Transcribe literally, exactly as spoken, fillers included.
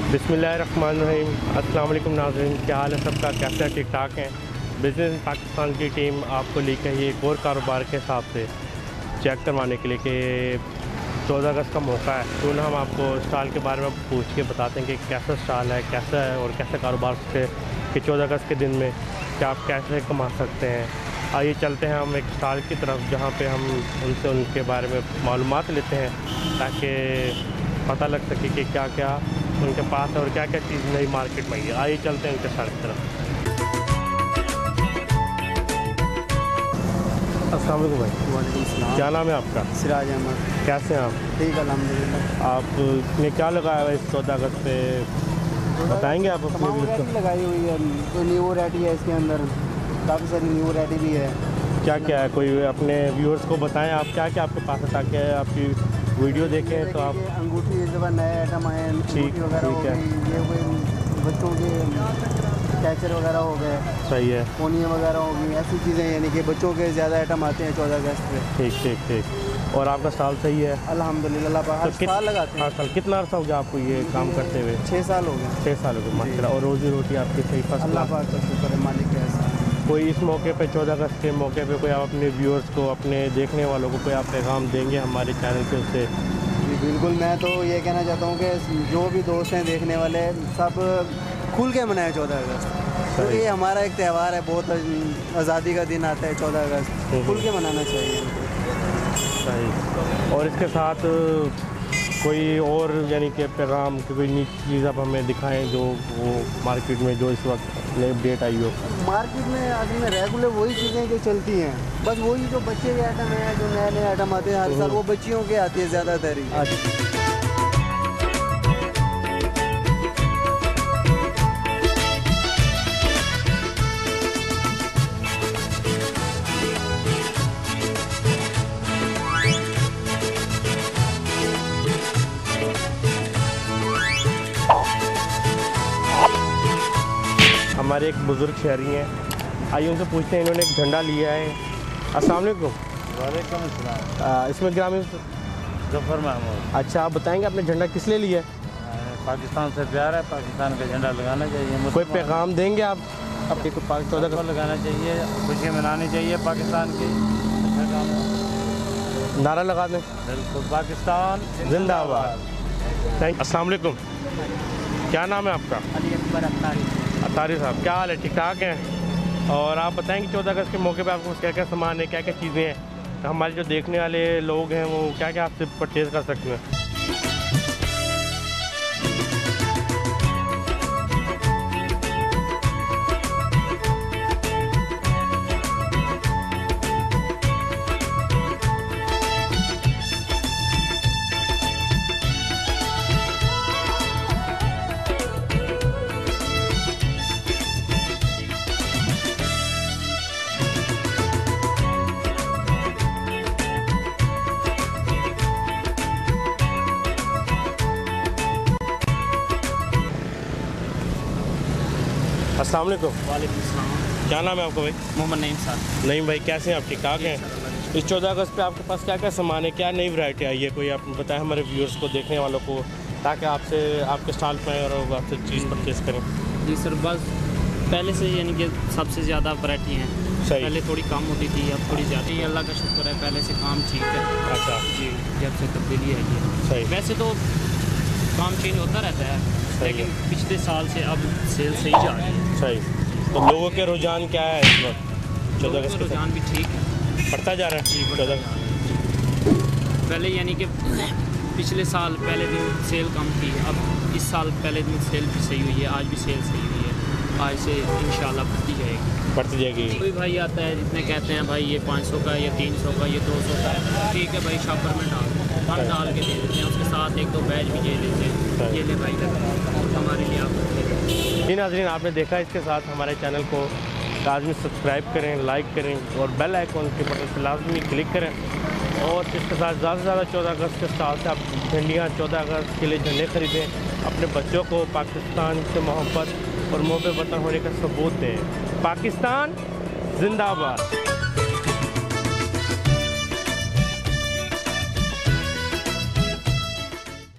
बिस्मिल्लाहिर्रहमानिर्रहीम। अस्सलाम वालेकुम नाज़रीन, क्या हाल है सबका, कैसे है, ठीक ठाक हैं। बिज़नेस इन पाकिस्तान की टीम आपको लेकर आई एक और कारोबार के हिसाब से चेक करवाने के लिए कि चौदह अगस्त का मौका है, तो ना हम आपको स्टॉल के बारे में पूछ के बताते हैं कि कैसा स्टॉल है, कैसा है और कैसा कारोबार से कि चौदह अगस्त के दिन में क्या आप कैसे कमा सकते हैं। आइए चलते हैं हम एक स्टॉल की तरफ जहाँ पे हम उनसे उनके बारे में मालूमात लेते हैं ताकि पता लग सके कि क्या क्या उनके पास है और क्या क्या चीज़ नई मार्केट में आई है। आइए चलते हैं उनके स्टॉल की तरफ। अस्सलाम वालेकुम भाई। वालेकुम सलाम। क्या नाम है आपका? सिराज अहमद। कैसे हैं आप? ठीक है अल्हम्दुलिल्लाह। आपने क्या लगाया हुआ इस चौदह अगस्त पे, बताएंगे आप अपने तमाम वैरायटी लगाई हुई है, तो न्यू वैरायटी है इसके अंदर, काफ़ी सारी न्यू वैरायटी भी है। क्या क्या है, कोई अपने व्यूअर्स को बताएं आप क्या क्या आपके पास है ताकि आपकी वीडियो देखें तो आप। अंगूठी इस दफ़ा नए आइटम आए हैं, अंगूठी वगैरह हो गई, ये कोई बच्चों के कैचर वगैरह हो गए, सही है, पोनियाँ वगैरह हो गई, ऐसी चीज़ें, यानी कि बच्चों के ज़्यादा आइटम आते हैं चौदह अगस्त पे। ठीक ठीक ठीक। और आपका साल सही है? अल्हम्दुलिल्लाह, हर तो साल लगाते हैं। हर साल। कितना अर्सा हो गया आपको ये काम करते हुए? छः साल हो गए। छः साल हो गए माशाल्लाह। और रोज़ी रोटी आपकी सही फर्स्ट अल्लाह पाक का शुक्र है, मालिक का एहसान। कोई इस मौके पे चौदह अगस्त के मौके पे कोई आप अपने व्यूअर्स को, अपने देखने वालों को कोई आप पैगाम देंगे हमारे चैनल के उससे? जी बिल्कुल, मैं तो ये कहना चाहता हूँ कि जो भी दोस्त हैं देखने वाले, सब खुल के मनाएं चौदह अगस्त, क्योंकि ये हमारा एक त्यौहार है, बहुत आज़ादी का दिन आता है चौदह अगस्त, खुल के मनाना चाहिए। सही। और इसके साथ कोई और यानी कि पैगाम कि कोई नई चीज़ आप हमें दिखाएं जो वो मार्केट में जो इस वक्त नई अपडेट आई हो? मार्केट में असल में रेगुलर वही चीज़ें जो चलती हैं, बस वही जो बच्चे के आइटम हैं, जो नए नए आइटम आते हैं हर साल, वो बच्चियों के आती है ज़्यादातर ही। हमारे एक बुज़ुर्ग शहरी हैं, आइए उनसे पूछते हैं, इन्होंने एक झंडा लिया है। अस्सलाम वालेकुम। वालेकुम अस्सलाम। इसमें ग्रामीण जफर महमूद। अच्छा, आप बताएंगे आपने झंडा किस लिए लिया है? पाकिस्तान से प्यार है, पाकिस्तान का झंडा लगाना चाहिए। कोई पैगाम देंगे आप अपने को? पाक चौदह को लगाना चाहिए, खुशी मनानी चाहिए पाकिस्तान की। अच्छा काम है, नारा लगा दें। बिल्कुल, पाकिस्तान जिंदाबाद। थैंक। अस्सलाम वालेकुम। क्या नाम है आपका? अली अकबर अत्तारी। अत्तारी साहब, क्या हाल है, ठीक ठाक हैं? और आप बताएं कि चौदह अगस्त के मौके पे आपको क्या क्या सामान है, क्या क्या चीज़ें हैं, तो हमारे जो देखने वाले लोग हैं वो क्या क्या आपसे परचेज़ कर सकते हैं? अस्सलाम वालेकुम। वालेकुम सलाम। क्या नाम है आपका भाई? मोहम्मद नईम साहब। नहीं भाई, कैसे हैं आप, ठीक ठाक हैं? इस चौदह अगस्त पे आपके पास क्या क्या सामान है, क्या नई वैरायटी आई है, कोई आप बताएं हमारे व्यूअर्स को, देखने वालों को, ताकि आपसे आपके स्टॉल पे आएँ और आपसे चीज़ परचेज़ करें। जी सर, बस पहले से यानी कि सबसे ज़्यादा वैरायटी हैं। पहले थोड़ी कम होती थी, अब थोड़ी ज़्यादा ही, अल्लाह का शुक्र है, पहले से काम ठीक है। अच्छा जी, जब से तब्दीली है ये सही। वैसे तो काम चेंज होता रहता है, लेकिन पिछले साल से अब सेल सही जा रही है। सही। तो लोगों के रुझान क्या है इस वक्त चौदह अगस्त? रुझान भी ठीक है, बढ़ता जा रहा है चौदह। पहले यानी कि पिछले साल पहले दिन सेल कम थी, अब इस साल पहले दिन सेल भी सही हुई है, आज भी सेल सही हुई है, आज से इंशाल्लाह बढ़ती जाएगी बढ़ती जाएगी। कोई भाई आता है जितने कहते हैं भाई ये पाँच सौ का, ये तीन सौ का, ये दो सौ का, ठीक है भाई, शॉपर में डाल हम डाल के दे देते हैं, उसके साथ एक दो बैच भी दे देते हैं, ये ले भाई लगा हमारे लिए आप। जी नाज़रीन, आपने देखा, इसके साथ हमारे चैनल को लाजमी सब्सक्राइब करें, लाइक करें और बेल आइकॉन के बटन पर लाजमी क्लिक करें। और इसके साथ ज़्यादा से ज़्यादा चौदह अगस्त के स्टॉल से आप झंडियाँ चौदह अगस्त के लिए झंडे खरीदें, अपने बच्चों को पाकिस्तान से मोहब्बत और मोहब्बत वतन होने का सबूत दें। पाकिस्तान जिंदाबाद।